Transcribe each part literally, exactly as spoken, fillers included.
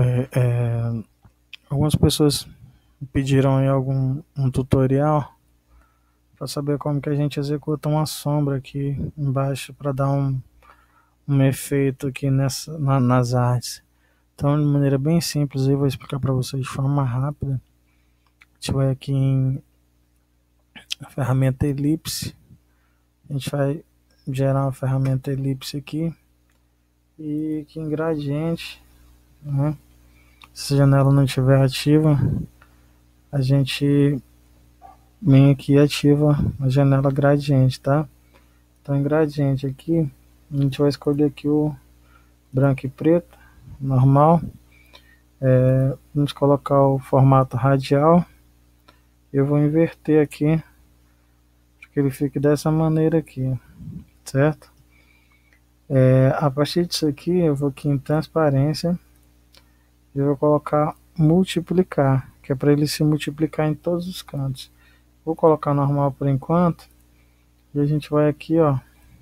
É, é, algumas pessoas pediram aí algum um tutorial para saber como que a gente executa uma sombra aqui embaixo para dar um, um efeito aqui nessa, na- nas artes. Então, de maneira bem simples, eu vou explicar para vocês de forma rápida. A gente vai aqui em ferramenta elipse, a gente vai gerar uma ferramenta elipse aqui e aqui em gradiente, né? Se a janela não estiver ativa, a gente vem aqui e ativa a janela gradiente, tá? Então em gradiente aqui, a gente vai escolher aqui o branco e preto, normal. É, vamos colocar o formato radial. Eu vou inverter aqui, para que ele fique dessa maneira aqui, certo? É, a partir disso aqui, eu vou aqui em transparência e vou colocar multiplicar, que é para ele se multiplicar em todos os cantos. Vou colocar normal por enquanto. E a gente vai aqui, ó,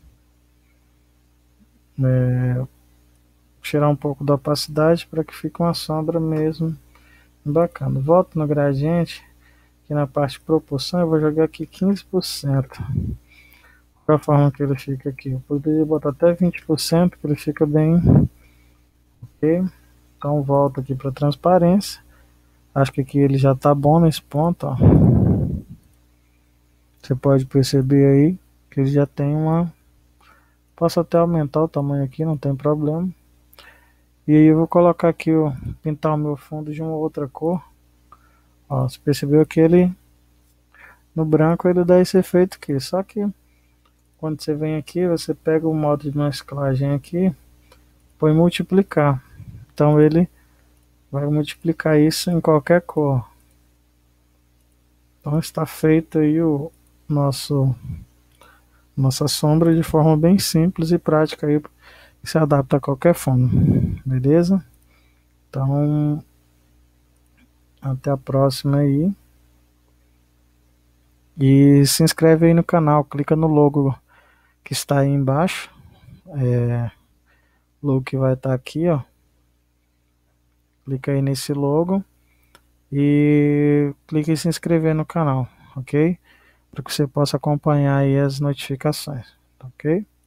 é, tirar um pouco da opacidade para que fique uma sombra mesmo bacana. Volto no gradiente, aqui na parte de proporção, eu vou jogar aqui quinze por cento. Da forma que ele fica aqui. Eu poderia botar até vinte por cento, que ele fica bem. Ok? Então volto aqui para transparência. Acho que aqui ele já está bom nesse ponto, ó. Você pode perceber aí que ele já tem uma. Posso até aumentar o tamanho aqui, não tem problema. E aí eu vou colocar aqui, ó, pintar o meu fundo de uma outra cor. Ó, você percebeu que ele no branco ele dá esse efeito aqui. Só que quando você vem aqui, você pega o modo de mesclagem aqui, põe multiplicar. Então ele vai multiplicar isso em qualquer cor. Então está feito aí o nosso nossa sombra de forma bem simples e prática aí, que se adapta a qualquer fundo. Beleza? Então até a próxima aí. E se inscreve aí no canal, clica no logo que está aí embaixo. É, logo que vai estar aqui, ó. Clica aí nesse logo e clique em se inscrever no canal, ok? Para que você possa acompanhar aí as notificações, ok?